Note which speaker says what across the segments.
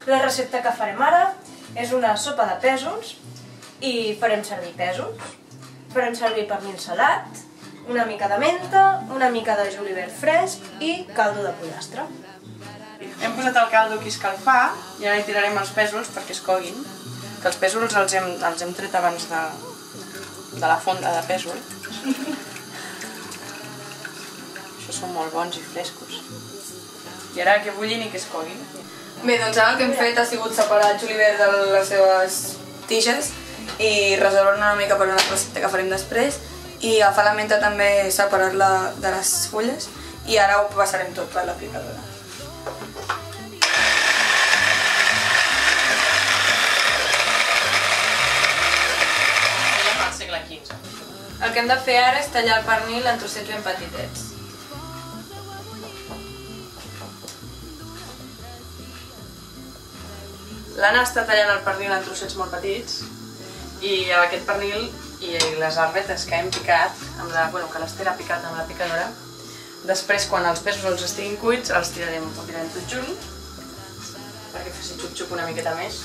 Speaker 1: La recepta que farem ara és una sopa de pèsols i farem servir pèsols. Farem servir pernil salat, una mica de menta, una mica de julivert fresc i caldo de pollastre.
Speaker 2: Hem posat el caldo aquí a escalfar i ara hi tirarem els pèsols perquè es coguin. Que els pèsols els hem tret abans de la fonda de pèsol. Això són molt bons i frescos. I ara que bullin i que es coguin.
Speaker 3: Bé, doncs ara el que hem fet ha sigut separar el julivert de les seves tiges i reservar una mica per una recepta que farem després i agafar la menta també, separar-la de les fulles i ara ho passarem tot per la picadora.
Speaker 2: Al segle XV.
Speaker 3: El que hem de fer ara és tallar el pernil en trossets ben petitets.
Speaker 2: L'Anna està tallant el pernil en trossets molt petits i aquest pernil i les arbetes que hem picat, que l'Ester ha picat amb la picadora, després quan els pèsols estiguin cuits els tirarem tot junt perquè faci xup-xup una miqueta més.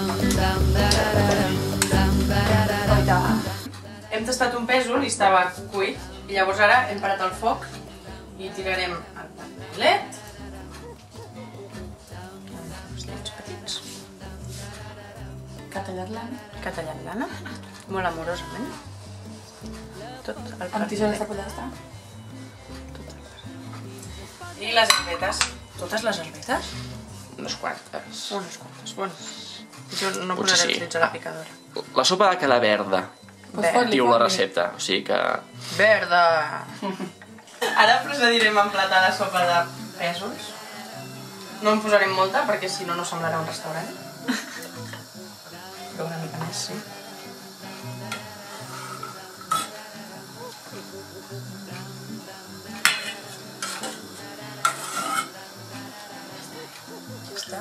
Speaker 2: Hem tastat un pèsol i estava cuit i llavors ara hem parat el foc i tirarem el pernilet. Que ha tallat l'Anna, molt amorosament. Tot el pernilet.
Speaker 3: Amb tisores de pollastre.
Speaker 2: I les arbetes. Totes les arbetes?
Speaker 4: Unes quantes.
Speaker 2: Unes quantes, bones. Jo no posaré els dits a la picadora.
Speaker 4: La sopa ha de quedar verda, diu la recepta, o sigui que...
Speaker 2: Verda! Ara procedirem a emplatar la sopa de pèsols. No en posarem molta perquè si no, no semblarà un restaurant. Però una mica més, sí. Ja està.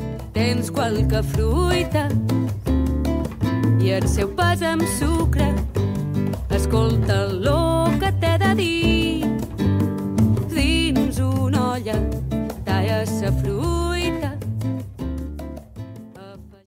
Speaker 5: Tens qualque fruita i el seu pas amb sucre